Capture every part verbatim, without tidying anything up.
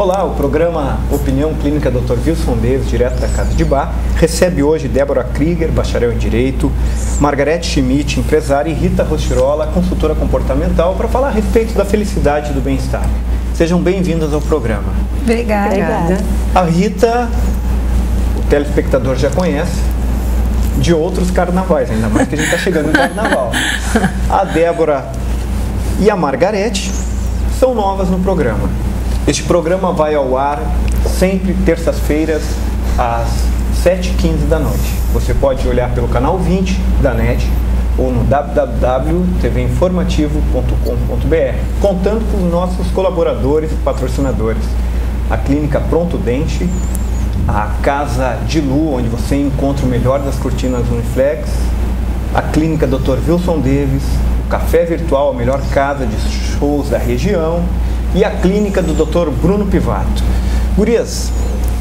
Olá, o programa Opinião Clínica doutor Wilson Davis, direto da Casa de Bar, recebe hoje Débora Krieger, bacharel em Direito, Margarete Schmidt, empresária, e Rita Rochirola, consultora comportamental, para falar a respeito da felicidade e do bem-estar. Sejam bem-vindas ao programa. Obrigada. Obrigada. A Rita, o telespectador já conhece, de outros carnavais, ainda mais que a gente está chegando no carnaval. A Débora e a Margarete são novas no programa. Este programa vai ao ar sempre terças-feiras às sete e quinze da noite. Você pode olhar pelo canal vinte da N E T ou no w w w ponto t v informativo ponto com ponto b r, contando com os nossos colaboradores e patrocinadores. A Clínica Pronto Dente, a Casa de Lu, onde você encontra o melhor das cortinas Uniflex, a Clínica doutor Wilson Davis, o Café Virtual, a melhor casa de shows da região, e a Clínica do doutor Bruno Pivato. Gurias,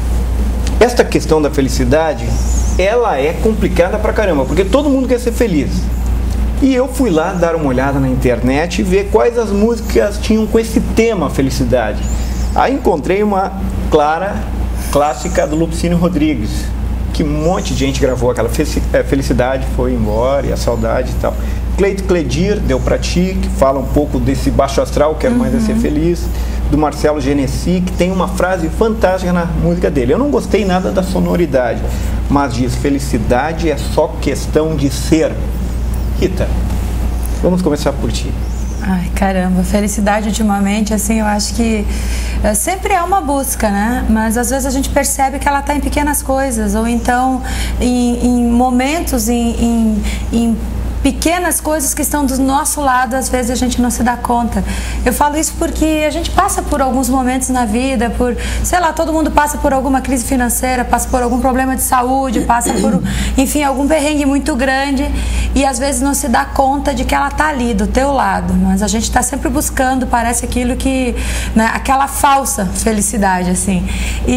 esta questão da felicidade, ela é complicada pra caramba, porque todo mundo quer ser feliz. E eu fui lá dar uma olhada na internet e ver quais as músicas tinham com esse tema, felicidade. Aí encontrei uma clara clássica do Lupicínio Rodrigues, que um monte de gente gravou aquela felicidade, foi embora, e a saudade e tal. Cleito Cledir, Deu Pra Ti, que fala um pouco desse baixo astral, Quero Mais É Ser Feliz, do Marcelo Genesi, que tem uma frase fantástica na música dele. Eu não gostei nada da sonoridade, mas diz, felicidade é só questão de ser. Rita, vamos começar por ti. Ai, caramba, felicidade ultimamente, assim, eu acho que uh, sempre é uma busca, né? Mas às vezes a gente percebe que ela está em pequenas coisas, ou então em, em momentos, em, em, em pequenas coisas que estão do nosso lado, às vezes a gente não se dá conta. Eu falo isso porque a gente passa por alguns momentos na vida, por, sei lá, todo mundo passa por alguma crise financeira, passa por algum problema de saúde, passa por, enfim, algum perrengue muito grande, e às vezes não se dá conta de que ela está ali, do teu lado. Mas a gente está sempre buscando, parece aquilo que, né, aquela falsa felicidade, assim.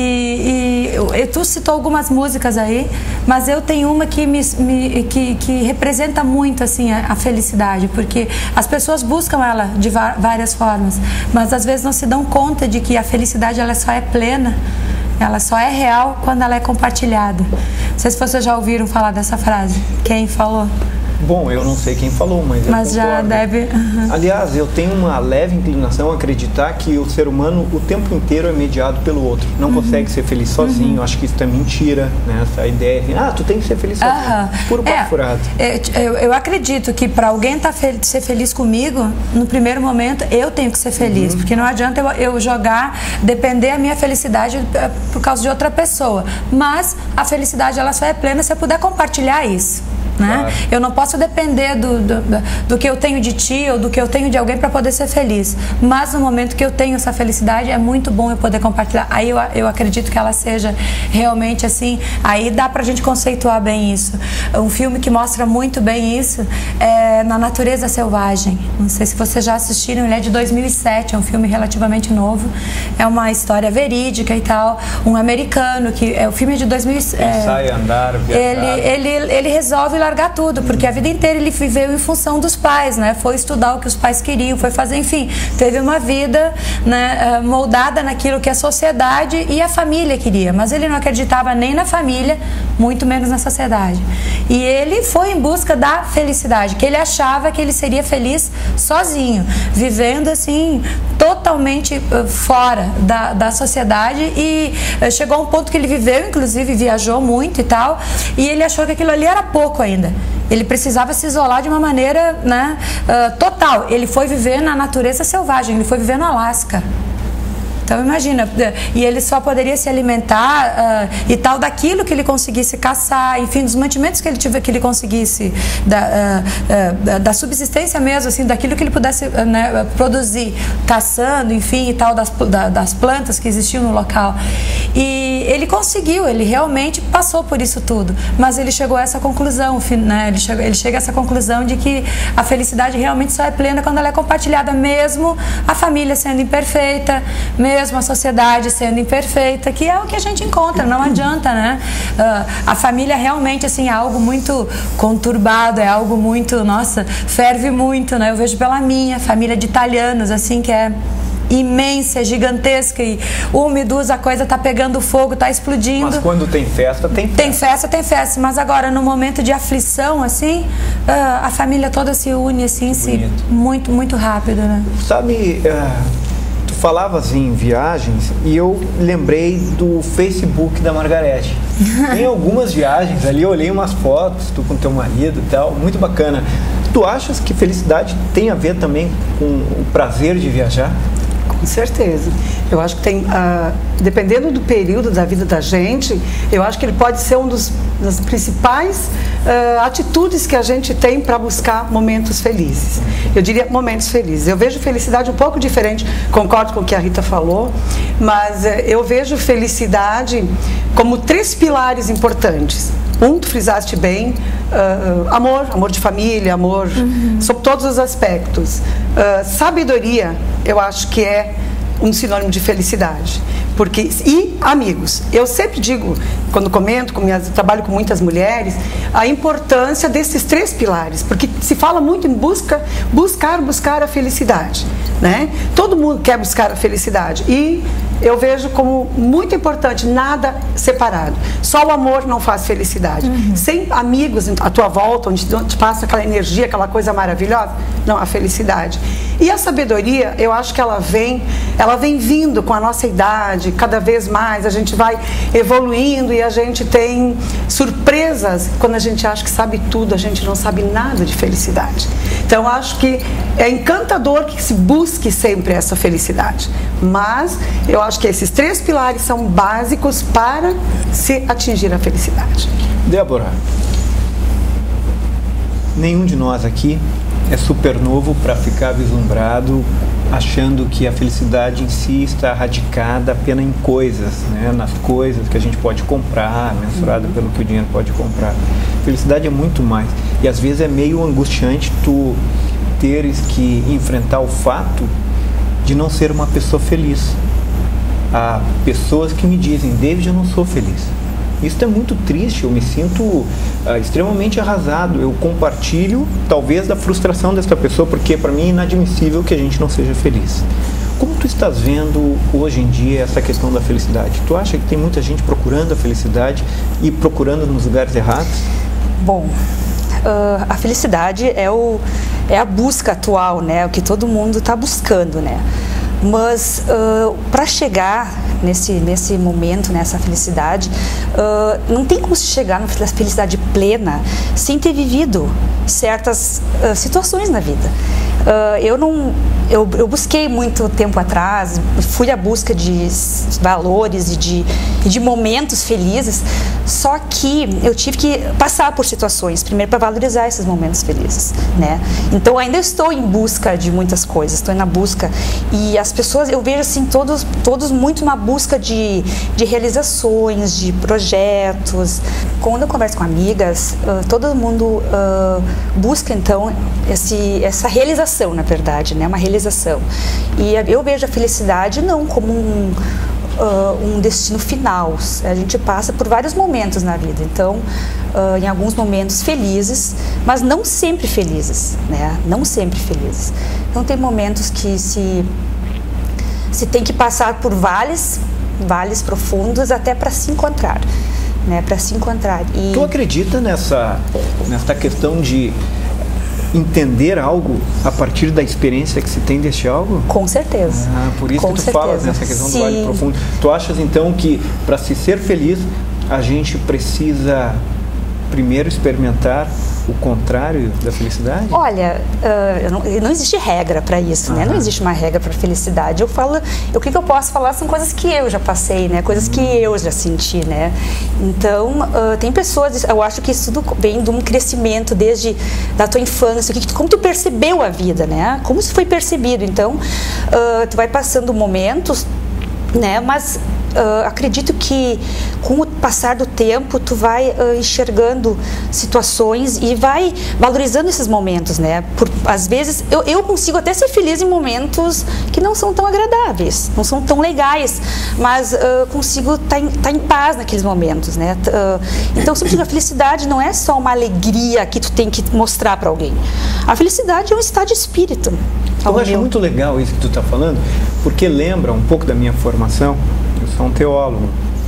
E, e, e tu citou algumas músicas aí, mas eu tenho uma que, me, me, que, que representa muito assim a, a felicidade, porque as pessoas buscam ela de várias formas, mas às vezes não se dão conta de que a felicidade ela só é plena, ela só é real quando ela é compartilhada. Não sei se vocês já ouviram falar dessa frase. Quem falou? Bom, eu não sei quem falou, mas eu Mas concordo. já deve... Uhum. Aliás, eu tenho uma leve inclinação a acreditar que o ser humano o tempo inteiro é mediado pelo outro. Não uhum. consegue ser feliz sozinho. Uhum. Acho que isso é mentira, né? Essa ideia de, ah, tu tem que ser feliz sozinho. Uhum. Puro papo é, furado. Eu, eu acredito que para alguém tá fe ser feliz comigo, no primeiro momento, eu tenho que ser feliz. Uhum. Porque não adianta eu, eu jogar, depender a minha felicidade por causa de outra pessoa. Mas a felicidade, ela só é plena se eu puder compartilhar isso. Né? Claro. Eu não posso depender do, do, do que eu tenho de ti ou do que eu tenho de alguém para poder ser feliz, mas no momento que eu tenho essa felicidade é muito bom eu poder compartilhar. Aí eu, eu acredito que ela seja realmente assim, aí dá pra gente conceituar bem isso. Um filme que mostra muito bem isso é Na Natureza Selvagem. Não sei se vocês já assistiram, ele é de dois mil e sete, é um filme relativamente novo, é uma história verídica e tal, um americano que é o filme é de dois mil e sete. É, sai andar, viajar. Ele, ele, ele resolve largar tudo, porque a vida inteira ele viveu em função dos pais, né? Foi estudar o que os pais queriam, foi fazer, enfim, teve uma vida, né, moldada naquilo que a sociedade e a família queria, mas ele não acreditava nem na família, muito menos na sociedade. E ele foi em busca da felicidade, que ele achava que ele seria feliz sozinho, vivendo assim, totalmente fora da, da sociedade, e chegou a um ponto que ele viveu, inclusive viajou muito e tal, e ele achou que aquilo ali era pouco ainda. Ele precisava se isolar de uma maneira, né, uh, total. Ele foi viver na natureza selvagem, ele foi viver no Alasca. Então imagina, e ele só poderia se alimentar uh, e tal daquilo que ele conseguisse caçar, enfim, dos mantimentos que ele tivesse, que ele conseguisse, da, uh, uh, da subsistência mesmo, assim, daquilo que ele pudesse uh, né, produzir, caçando, enfim, e tal, das, da, das plantas que existiam no local. E ele conseguiu, ele realmente passou por isso tudo, mas ele chegou a essa conclusão, né, ele, chegou, ele chega a essa conclusão de que a felicidade realmente só é plena quando ela é compartilhada, mesmo a família sendo imperfeita, mesmo mesmo a sociedade sendo imperfeita, que é o que a gente encontra, não adianta, né? Uh, a família realmente, assim, é algo muito conturbado, é algo muito, nossa, ferve muito, né? Eu vejo pela minha família de italianos, assim, que é imensa, gigantesca e uma e duas a coisa tá pegando fogo, tá explodindo. Mas quando tem festa, tem festa. Tem festa, tem festa. Mas agora, no momento de aflição, assim, a família toda se une, assim, se, muito, muito rápido, né? Sabe, uh, tu falavas em viagens e eu lembrei do Facebook da Margarete. Tem algumas viagens ali, eu olhei umas fotos, tu com teu marido e tal, muito bacana. Tu achas que felicidade tem a ver também com o prazer de viajar? Com certeza. Eu acho que tem, uh, dependendo do período da vida da gente, eu acho que ele pode ser um dos das principais uh, atitudes que a gente tem para buscar momentos felizes. Eu diria momentos felizes. Eu vejo felicidade um pouco diferente, concordo com o que a Rita falou, mas uh, eu vejo felicidade como três pilares importantes. Um, tu frisaste bem, uh, amor, amor de família, amor uhum. sobre todos os aspectos. Uh, sabedoria, eu acho que é um sinônimo de felicidade. Porque, e amigos, eu sempre digo, quando comento, com minhas, trabalho com muitas mulheres, a importância desses três pilares, porque se fala muito em busca, buscar, buscar a felicidade, né? Todo mundo quer buscar a felicidade e eu vejo como muito importante, nada separado. Só o amor não faz felicidade. Uhum. Sem amigos à tua volta, onde te passa aquela energia, aquela coisa maravilhosa, não, a felicidade. E a sabedoria, eu acho que ela vem, ela vem vindo com a nossa idade, cada vez mais, a gente vai evoluindo e a gente tem surpresas. Quando a gente acha que sabe tudo, a gente não sabe nada de felicidade. Então, eu acho que é encantador que se busque sempre essa felicidade. Mas, eu acho que esses três pilares são básicos para se atingir a felicidade. Débora, nenhum de nós aqui é super novo para ficar vislumbrado achando que a felicidade em si está radicada apenas em coisas, né? Nas coisas que a gente pode comprar, mensurada pelo que o dinheiro pode comprar. Felicidade é muito mais. E às vezes é meio angustiante tu teres que enfrentar o fato de não ser uma pessoa feliz. Há pessoas que me dizem, David, eu não sou feliz. Isso é muito triste, eu me sinto uh, extremamente arrasado. Eu compartilho, talvez, da frustração dessa pessoa, porque para mim é inadmissível que a gente não seja feliz. Como tu estás vendo hoje em dia essa questão da felicidade? Tu acha que tem muita gente procurando a felicidade e procurando nos lugares errados? Bom, uh, a felicidade é, o, é a busca atual, né? O que todo mundo está buscando, né? Mas uh, para chegar nesse, nesse momento, nessa felicidade, uh, não tem como se chegar na felicidade plena sem ter vivido certas uh, situações na vida. Uh, eu não, eu, eu busquei muito tempo atrás, fui à busca de valores e de, de momentos felizes, só que eu tive que passar por situações, primeiro para valorizar esses momentos felizes, né? Então ainda estou em busca de muitas coisas, estou na busca, e as pessoas, eu vejo assim, todos, todos muito na busca de, de realizações, de projetos. Quando eu converso com amigas, uh, todo mundo uh, busca então esse, essa realização, na verdade, né? Uma realização. E eu vejo a felicidade não como um, uh, um destino final. A gente passa por vários momentos na vida. Então, uh, em alguns momentos felizes, mas não sempre felizes, né? Não sempre felizes. Então, tem momentos que se, se tem que passar por vales, vales profundos até para se encontrar, né? Para se encontrar. E... Tu acredita nessa, nessa questão de entender algo a partir da experiência que se tem deste algo? Com certeza. Ah, por isso Com que tu certeza. falas nessa questão Sim. do vale profundo. Tu achas então que para se ser feliz a gente precisa primeiro experimentar o contrário da felicidade? Olha, uh, não, não existe regra para isso, né? Não existe uma regra para felicidade. Eu falo, eu, o que, que eu posso falar são coisas que eu já passei, né? Coisas que eu já senti, né? Então, uh, tem pessoas, eu acho que isso tudo vem de um crescimento desde da tua infância, que, como tu percebeu a vida, né? Como isso foi percebido. Então, uh, tu vai passando momentos, né? Mas Uh, acredito que com o passar do tempo tu vai uh, enxergando situações e vai valorizando esses momentos, né? Por, às vezes eu, eu consigo até ser feliz em momentos que não são tão agradáveis, não são tão legais, mas uh, consigo estar em, tá em paz naqueles momentos, né? Uh, então, sempre a felicidade não é só uma alegria que tu tem que mostrar para alguém. A felicidade é um estado de espírito. Eu acho muito legal isso que tu está falando, porque lembra um pouco da minha formação. Eu sou um teólogo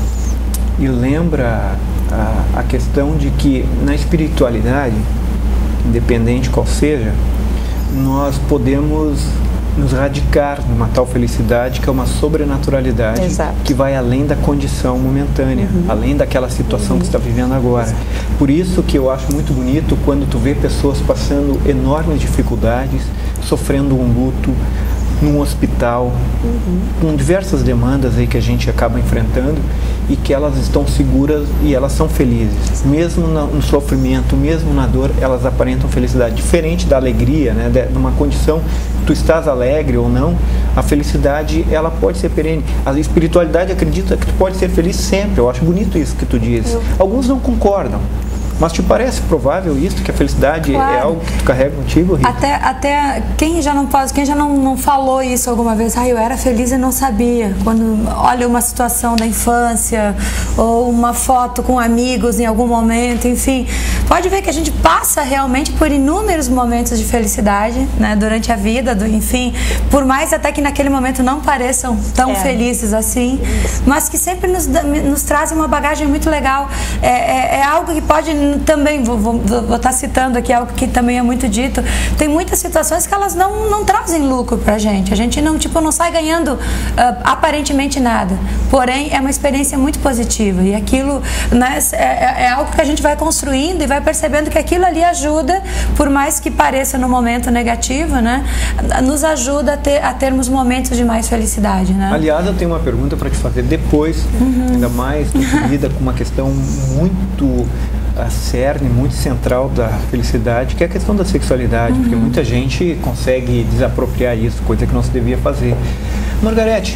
e lembra a, a questão de que na espiritualidade, independente qual seja, nós podemos nos radicar numa tal felicidade que é uma sobrenaturalidade. Exato. Que vai além da condição momentânea, uhum. além daquela situação uhum. que você está vivendo agora. Exato. Por isso que eu acho muito bonito quando tu vê pessoas passando enormes dificuldades, sofrendo um luto, num hospital, uhum. com diversas demandas aí que a gente acaba enfrentando e que elas estão seguras e elas são felizes. Mesmo no sofrimento, mesmo na dor, elas aparentam felicidade. Diferente da alegria, né? De uma condição, tu estás alegre ou não, a felicidade, ela pode ser perene. A espiritualidade acredita que tu pode ser feliz sempre. Eu acho bonito isso que tu diz. Eu... Alguns não concordam. Mas te parece provável isso, que a felicidade claro. É algo que tu carrega contigo, Rita? Até, até quem já não pode, quem já não, não falou isso alguma vez, ah, eu era feliz e não sabia. Quando olha uma situação da infância ou uma foto com amigos em algum momento, enfim, pode ver que a gente passa realmente por inúmeros momentos de felicidade, né, durante a vida, do, enfim, por mais até que naquele momento não pareçam tão é. felizes assim, mas que sempre nos, nos trazem uma bagagem muito legal. É, é, é algo que pode também, vou, vou, vou estar citando aqui algo que também é muito dito, tem muitas situações que elas não, não trazem lucro pra gente, a gente não, tipo, não sai ganhando uh, aparentemente nada, porém é uma experiência muito positiva e aquilo, né, é, é algo que a gente vai construindo e vai percebendo que aquilo ali ajuda, por mais que pareça no momento negativo, né, nos ajuda a, ter, a termos momentos de mais felicidade, né? Aliás, eu tenho uma pergunta para te fazer depois, uhum. ainda mais tu lida com uma questão muito a cerne, muito central da felicidade, que é a questão da sexualidade, uhum. porque muita gente consegue desapropriar isso, coisa que não se devia fazer. Margarete,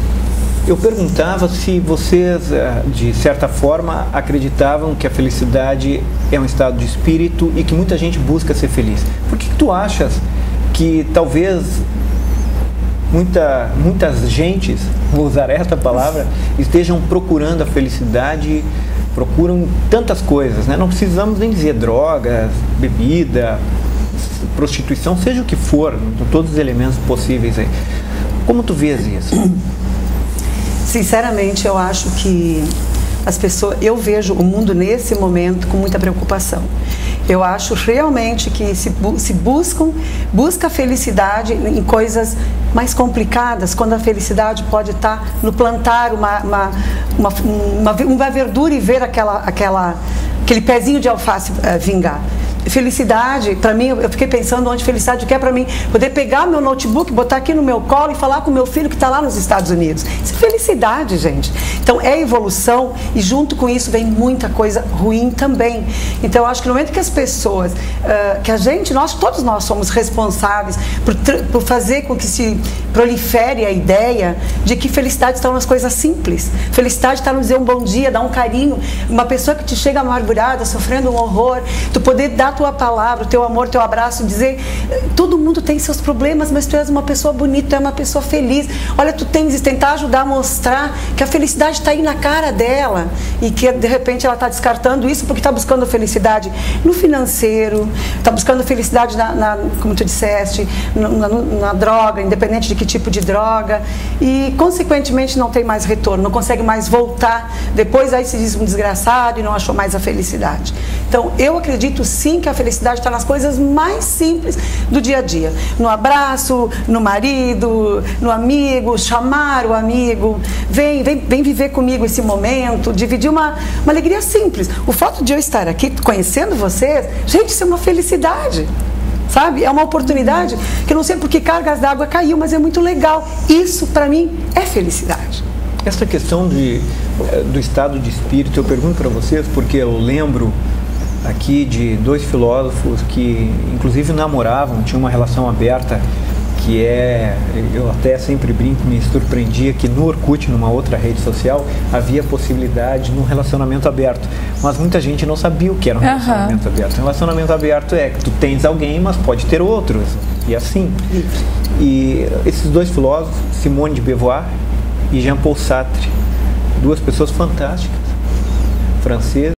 eu perguntava se vocês, de certa forma, acreditavam que a felicidade é um estado de espírito e que muita gente busca ser feliz. Por que, que tu achas que talvez muita, muitas gentes, vou usar esta palavra, estejam procurando a felicidade, procuram tantas coisas, né? Não precisamos nem dizer drogas, bebida, prostituição, seja o que for, todos os elementos possíveis aí. Como tu vês isso? Sinceramente, eu acho que as pessoas, eu vejo o mundo nesse momento com muita preocupação. Eu acho realmente que se, se buscam, busca felicidade em coisas mais complicadas, quando a felicidade pode estar no plantar uma, uma, uma, uma, uma verdura e ver aquela, aquela, aquele pezinho de alface uh, vingar. Felicidade, para mim, eu fiquei pensando onde felicidade quer para mim, poder pegar meu notebook, botar aqui no meu colo e falar com meu filho que está lá nos Estados Unidos. Isso é felicidade, gente. Então é evolução e junto com isso vem muita coisa ruim também. Então eu acho que no momento que as pessoas, uh, que a gente, nós, todos nós somos responsáveis por, por fazer com que se prolifere a ideia de que felicidade está nas coisas simples. Felicidade está no dizer um bom dia, dar um carinho, uma pessoa que te chega amargurada, sofrendo um horror, tu poder dar a tua palavra, o teu amor, o teu abraço, dizer, todo mundo tem seus problemas, mas tu és uma pessoa bonita, tu é uma pessoa feliz. Olha, tu tens de tentar ajudar a mostrar que a felicidade está aí na cara dela e que de repente ela está descartando isso porque está buscando a felicidade no financeiro, está buscando felicidade na, na, como tu disseste, na, na, na droga, independente de que tipo de droga, e consequentemente não tem mais retorno, não consegue mais voltar, depois aí se diz um desgraçado e não achou mais a felicidade. Então eu acredito sim que a felicidade está nas coisas mais simples do dia a dia, no abraço, no marido, no amigo, chamar o amigo, vem, vem, vem viver comigo esse momento, dividir uma, uma alegria simples. O fato de eu estar aqui conhecendo vocês, gente, isso é uma felicidade, sabe? É uma oportunidade que eu não sei por que cargas d'água caiu, mas é muito legal. Isso para mim é felicidade. Essa questão de, do estado de espírito, eu pergunto para vocês porque eu lembro aqui de dois filósofos que inclusive namoravam, tinham uma relação aberta, que é, eu até sempre brinco, me surpreendia que no Orkut, numa outra rede social, havia possibilidade de um relacionamento aberto, mas muita gente não sabia o que era um relacionamento uhum. aberto. Um relacionamento aberto é que tu tens alguém, mas pode ter outros, e assim. E esses dois filósofos, Simone de Beauvoir e Jean-Paul Sartre, duas pessoas fantásticas, francesas,